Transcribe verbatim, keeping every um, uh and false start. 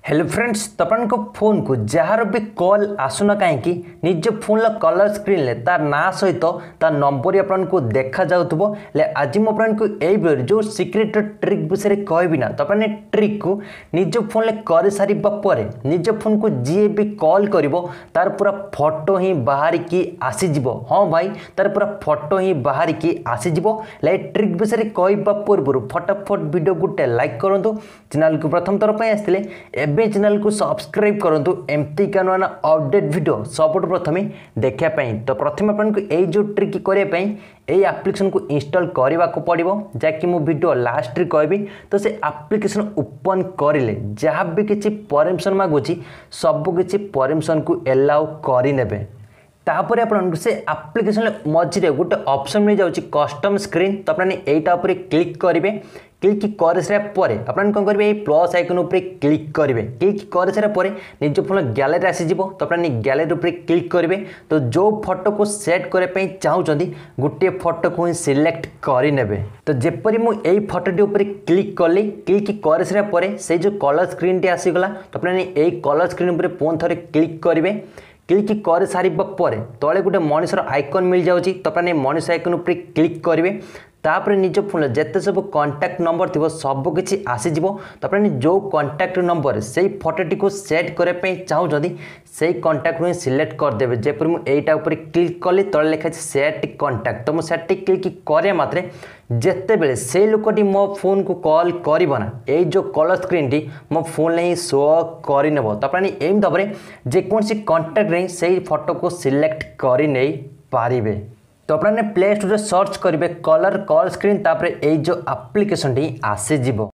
Hello friends, तो अपन को phone को जार भी कॉल आसुना कहीं निज फोन कलर स्क्रीन ले तार ना सहित तार नंबर अपन को देखा जाउथबो। ले आज मु अपन को एई वीडियो जो सीक्रेट ट्रिक विषय कहबी ना, तो अपन ट्रिक को निज फोन ले कर सारिबा परे निज फोन को जी भी कॉल करिवो तार पूरा फोटो ही बाहर की आसी जिवो। हाँ भाई, तार पूरा फोटो ही बाहर की आसी जिवो। ले ट्रिक विषय कहबा पूर्व फटाफट वीडियो गुटे लाइक करंतु, चैनल को प्रथम थर पे आस्तिले एबे चैनल को सब्सक्राइब करंतु एमती का नुआ अपडेट वीडियो सबुठ प्रथम देखा। तो प्रथम अपन को यही जो ट्रिक करने यही एप्लिकेशन को इंस्टॉल करने को पड़ो, जहाँकि मु वीडियो लास्ट कहबी। तो से एप्लिकेशन ओपन करें जहाँ भी किसी परमिशन मागुची सबकि परमिशन को एलाउ करने। तापर अपन से एप्लिकेशन मझे गोटे ऑप्शन मिल जाऊँगी कस्टम स्क्रीन। तो अपन एटा ऊपर क्लिक करेंगे। क्लिक कर सारापर अपन कौन करेंगे प्लस आइकन उपर क्लिक करेंगे। क्लिक कर सारापर निज फोन गैलरी आसीज। तो अपन गैलरी उपर क्लिक करेंगे। तो जो फोटो को सेट करने चाहते गोटे फोटो को ही सिलेक्ट करने। तो जेपरी मु यही फोटोटी उपर क्लिक कली, क्लिक कर सारापर से जो कलर स्क्रीन टी आसीगला। तो अपन यही कलर स्क्रीन उपर पुणी थे क्लिक करेंगे। क्लिक कर सारिबा परे तले गोटे मनुष्यर आइकन मिल जाउची। तो अपन मनुष्य आइकन उपर क्लिक करेंगे। तापर निज फोन जिते सब कांटेक्ट नंबर थी सबकि आसीज। तो अपन जो कांटेक्ट नंबर से फोटोटी को सेट करने चाहते से कांटेक्ट में सिलेक्ट करदे। जेपर मुझे ऊपर क्लिक कली तले लिखा सेट कांटेक्ट। तो मुझे क्लिक करे मात्रे जिते बेले से लोकटी मो फोन को कॉल करना यही जो कलर स्क्रीन टी मो फोन ही शो करनेब। तो अपन एम भाव में जेकोसी कांटेक्ट रही से फोटो को सिलेक्ट करने पारे। तो अपने प्ले स्टोर सर्च करेंगे कलर कॉल स्क्रीन, तापर यही जो एप्लिकेशन टी आसीज।